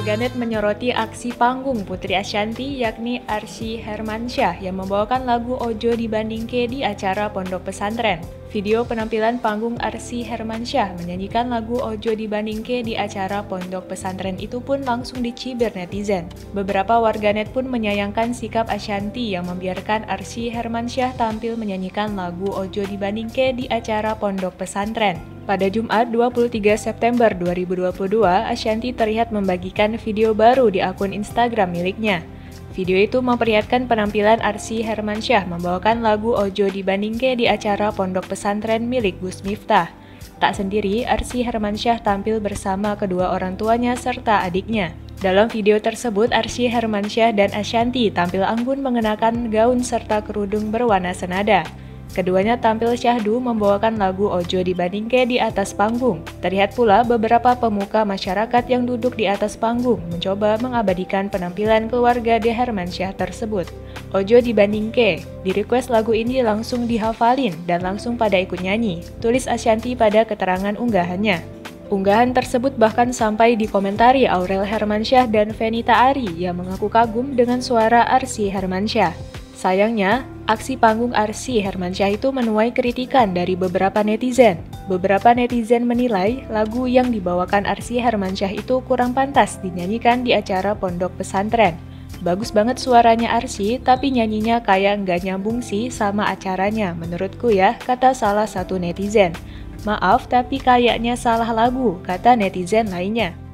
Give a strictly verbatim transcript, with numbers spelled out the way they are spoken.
Warganet menyoroti aksi panggung Putri Ashanty yakni Arsy Hermansyah yang membawakan lagu Ojo Dibandingke di acara pondok pesantren. Video penampilan panggung Arsy Hermansyah menyanyikan lagu Ojo Dibandingke di acara pondok pesantren itu pun langsung dicibir netizen. Beberapa warganet pun menyayangkan sikap Ashanty yang membiarkan Arsy Hermansyah tampil menyanyikan lagu Ojo Dibandingke di acara pondok pesantren. Pada Jumat dua puluh tiga September dua ribu dua puluh dua, Ashanty terlihat membagikan video baru di akun Instagram miliknya. Video itu memperlihatkan penampilan Arsy Hermansyah membawakan lagu Ojo Dibandingke di acara pondok pesantren milik Gus Miftah. Tak sendiri, Arsy Hermansyah tampil bersama kedua orang tuanya serta adiknya. Dalam video tersebut, Arsy Hermansyah dan Ashanty tampil anggun mengenakan gaun serta kerudung berwarna senada. Keduanya tampil syahdu membawakan lagu Ojo Dibandingke di atas panggung. Terlihat pula beberapa pemuka masyarakat yang duduk di atas panggung mencoba mengabadikan penampilan keluarga De Hermansyah tersebut. Ojo Dibandingke, di-request lagu ini langsung dihafalin dan langsung pada ikut nyanyi, tulis Ashanty pada keterangan unggahannya. Unggahan tersebut bahkan sampai dikomentari Aurel Hermansyah dan Fenita Ari yang mengaku kagum dengan suara Arsy Hermansyah. Sayangnya, aksi panggung Arsy Hermansyah itu menuai kritikan dari beberapa netizen. Beberapa netizen menilai lagu yang dibawakan Arsy Hermansyah itu kurang pantas dinyanyikan di acara pondok pesantren. Bagus banget suaranya Arsy, tapi nyanyinya kayak nggak nyambung sih sama acaranya menurutku ya, kata salah satu netizen. Maaf, tapi kayaknya salah lagu, kata netizen lainnya.